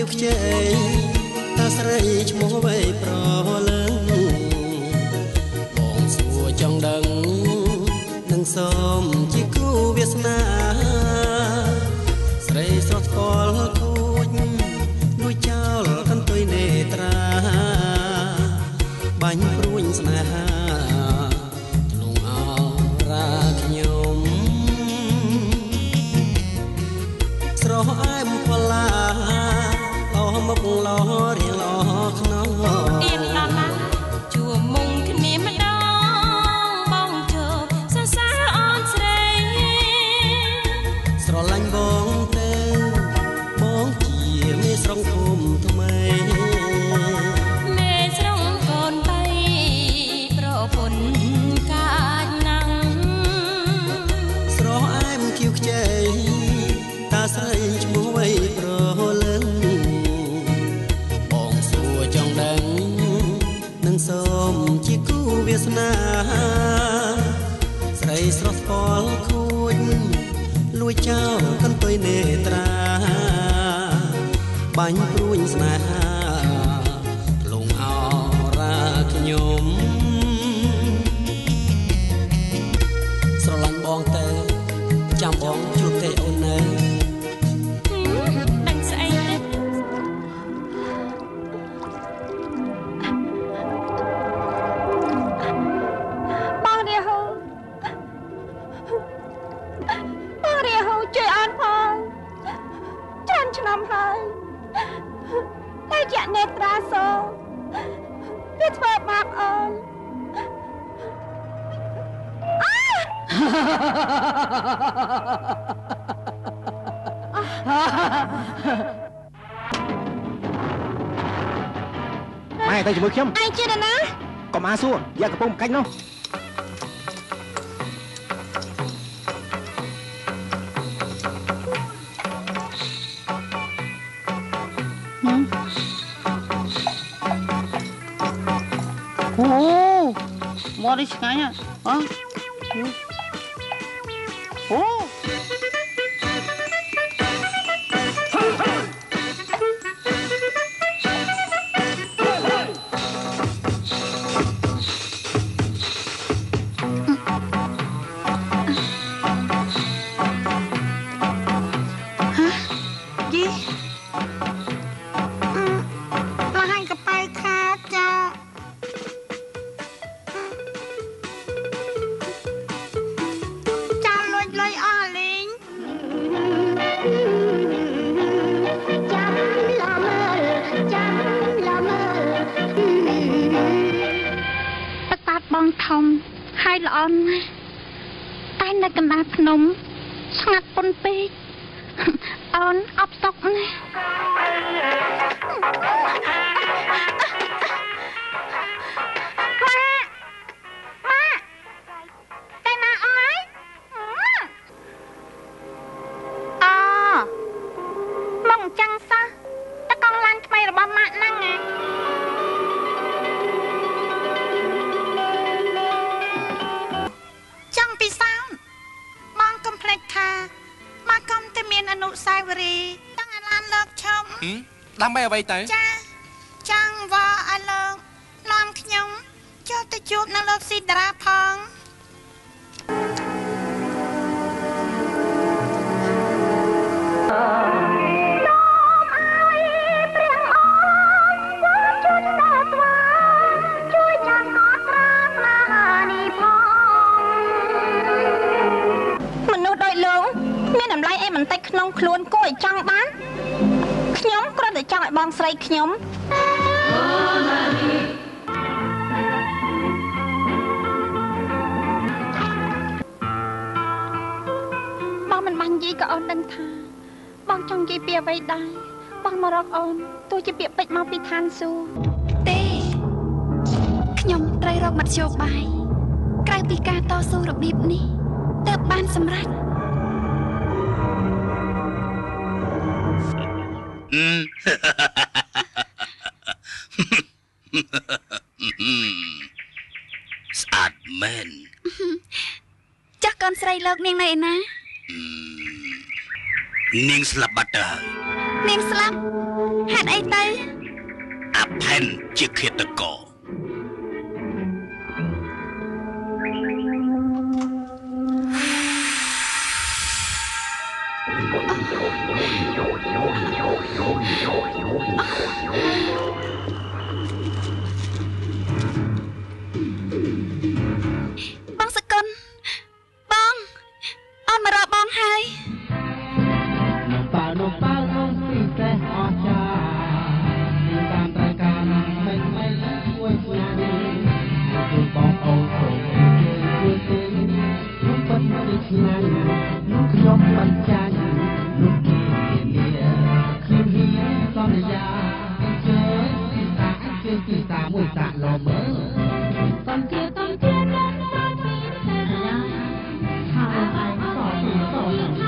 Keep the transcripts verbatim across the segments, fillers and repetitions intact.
វខ្ចីតាស្រីឈ្មោះវ័យប្រលឹងបងសួរចង់ដឹងនឹងសូមជាគូវាសនាស្រីស្រស់ស្គាល់គួចលួចចោលកន្ទុយនេត្រាបាញ់ព្រួញស្នេហាលងអរាខ្ញុំស្រស់អែមផល្លាអស់មកឡរៀងឡខ្នងអៀនដល់ណាជួមុំគ្នាម្ដងបងជោសរសើរអូនស្រីស្រឡាញ់បងទៅបងជាមេស្រុងភូមិថ្មីមេស្រុងកូនបីប្រពន្ធកាចណាំងស្រស់អែមគៀវខ្ចីតាស្រីឈ្មោះវ័យប្រលឹងបងសួរចង់ដឹងនឹងសូមជាគូវាសនាស្រីស្រស់ស្គាល់គួចលួចចោលកន្ទុយនេត្រាបាញ់ព្រួញស្នេហាលងអរាខ្ញុំស្រឡាញ់បងទៅចាំបងជួបទេអូននៅដាច់ស្អីទេបងរាហូបងរាហូជួយអូនផងច្រើនឆ្នាំហើយតែជានេត្រាសវាធ្វើបាបអូនម៉ែទៅជាមួយខ្ញុំឯងជាណាកុំអាសួរយកកំពុងកាច់នោះអូមកនេះឆ្ងាញ់ហ៎អូដើម្បីអ្វីទៅចាចង់វ៉ាឲ្យលោកនាំខ្ញុំចូលទៅជួបនឹងលោកស៊ីតារាផងមនុស្សដូចលោកមានតម្លៃអីបន្តិចក្នុងខ្លួនគួរឲ្យចង់បានខ្ញុំគ្រាន់តែចង់ឲ្យបងស្រីខ្ញុំបងមិនបាននិយាយក៏អូនដឹងថាបងចង់និយាយពីអ្វីដែរបងមករកអូនទោះជាពាក្យពេចន៍មកពីឋានសួគ៌ទេខ្ញុំត្រូវរកមធ្យោបាយក្រៅពីការតស៊ូរបៀបនេះទើបបានសម្រេចស្អាតមែនចាស់កូនស្រីលោកនាងនៅឯណានាងស្លាប់បាត់ទៅហើយនាងស្លាប់ហហេតុអីទៅអាផែនជាឃាតករបងសកុនបងអូនមករកបងហើយប៉ានោះប៉ានោះពិសេសអស្ចារ្យតាមត្រូវការមិនមិនជួយជួយជួយបងអូនចូលជួយជួយខ្ញុំប៉ុនទៅឆ្ងាយនោះខ្ញុំមិនចាញ់នោះគេលាខ្ញុំហ៊ានសន្យាជើងទីសាជើងទីសាមួយសាក់លោមើលសំជាតំជាដល់សាពីតែណាហើយឯងសោពីសោ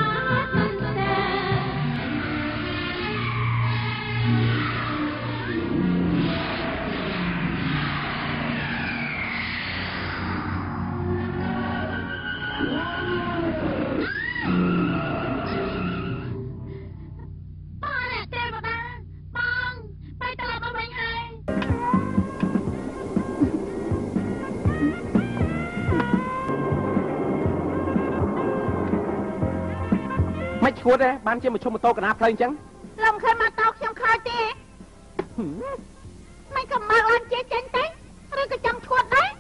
ឈួតទេបានជាមកឈុំម៉ូតូកណ្ដាលផ្លូវអញ្ចឹងលំឃើញម៉ូតូខ្ញុំខ្លោចទេមិនក៏មកអូនជាចេញទេឬក៏ចង់ឈួតដែរ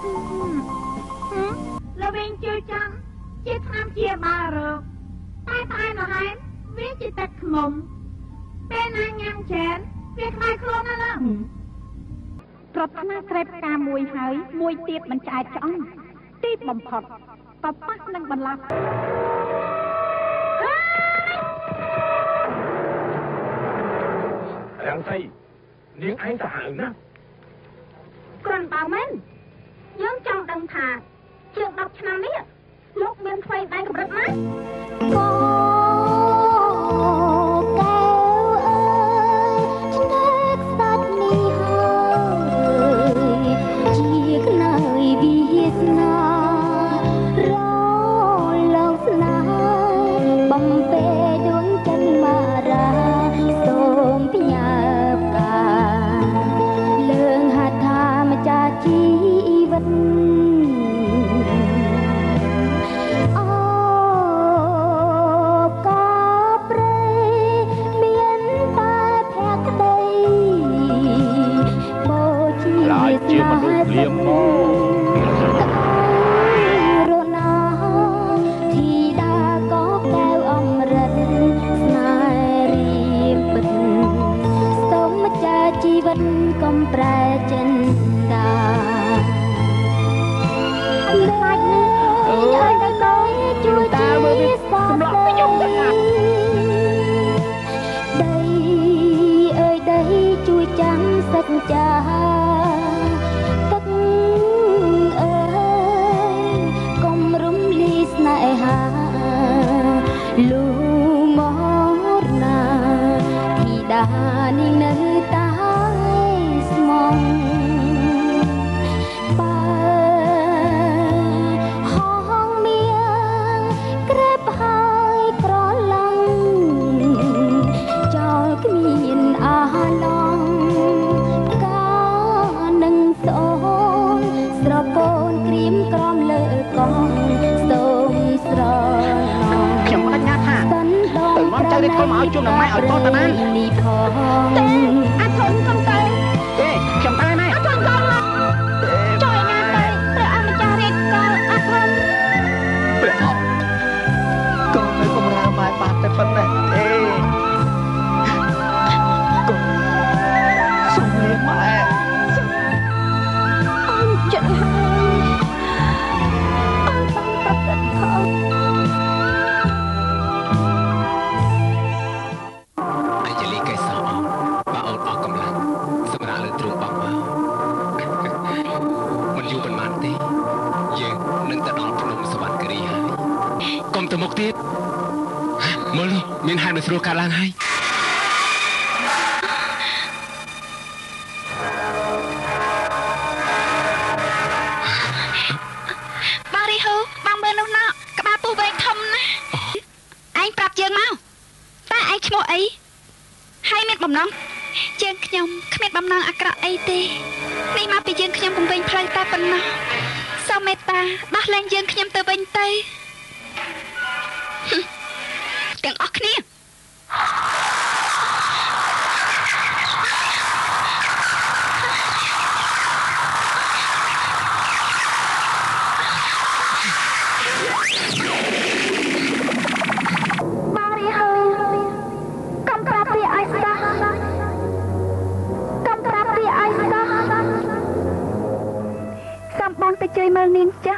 ល្វិញជឿចាំជាថ្នាំជាបារោគតែផ្អែមល្ហែមវាជាទឹកខ្មុំពេលណាញ៉ាំច្រើនវាខ្លាយខ្លួនណាស់ប្រត់ណាក្រែបការមួយហើយមួយទៀតមិនឆ្អែតឆ្អន់ទីបំផុតក៏ប៉ះនឹងបន្លាស់រាំងសីនាងឯងសាហាវណាស់គ្រាន់បើមែនយើងចង់ដឹងថាជាងដប់ឆ្នាំនេះលោកមានថ្មីដែនកម្រិតណាកូកែវអើយឆ្នេរខ្សាច់នេះហើយជាក្នើយវាសនារលោកស្នេហ៍បំពេដួងចិត្តមារាសូមផ្ញើផ្កាលើងហដ្ឋាម្ចាស់ជីវិតអូកាព្រៃមានតែភក្តីបូជាឡាយជាមនុស្សលៀមមករណាធីតាកោកែវអមរិតស្នេហ៍រៀបពិតសូមម្ចាស់ជីវិតកុំប្រែចិនដាសាច់នេះឲ្យទៅកោជួយតាមើលវាសម្លាប់ខ្ញុំទៅណាដីអើយដីជួយចាំសច្ចាទឹកអើយកុំរំលីស្នេហាលូមកណាធីតានេះនៅតែស្មងបើហងមៀងក្រែបហើយក្រឡងចោលគ្មានអាឡងកានឹងសូមស្រពូនក្រៀមក្រំលើកងសូមស្រណងខ្ញុំបដិញ្ញាថាទៅមកចៅនេះធ្វើមកឲ្យជុំនឹងម៉ែឲ្យតតាណានេះផងទេអាធំកុំទៅទេខ្ញុំទៅម៉ែអាធំកុំមកជួយណាទៅព្រះអម្ចាស់រាជកលអាធំព្រះអរកូននៅកំរើម៉ែបានតែប៉ុណ្ណេះទេកូនសុំលៀងម៉ែអូនចិត្តហើយអូនបានប្រព្រឹត្តខុសអាយលីកែសអោបើអូនអស់កម្លាំងសម្រាប់លើទ្រូងបងមកមិនយូរប៉ុន្មានទេយើងនឹងទៅដល់ភ្នំសវណ្ណគិរីហើយកុំទៅមុខទៀតមើលមានហានមិនស្រួលកាត់ឡើងហើយបងរីហូបងមើលនោះណោក្បាលពុះវែងធំណាស់ឯងប្រាប់យើងមកតើឯងឈ្មោះអីហើយមានបំណងយើងខ្ញុំគ្មានបំណងអាក្រក់អីទេនេះមកពីយើងខ្ញុំពំពេញផ្លូវតែប៉ុណ្ណោះសូមមេត្តាដោះលែងយើងខ្ញុំទៅវិញទៅទាំងអស់គ្នាទៅជួយមើលនាងចាស់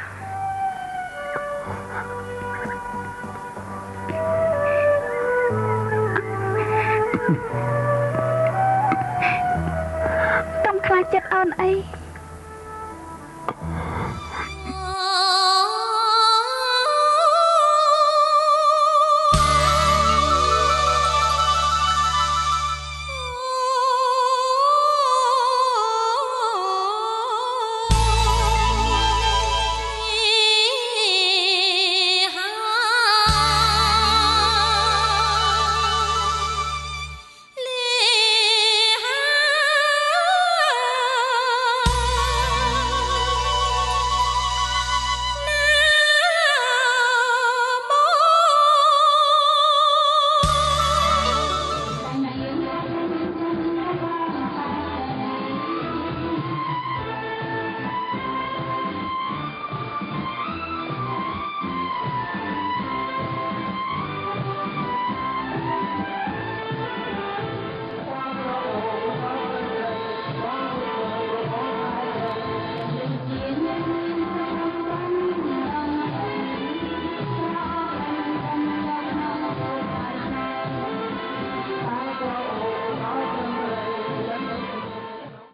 កុំខ្លាចចិត្តអូនអី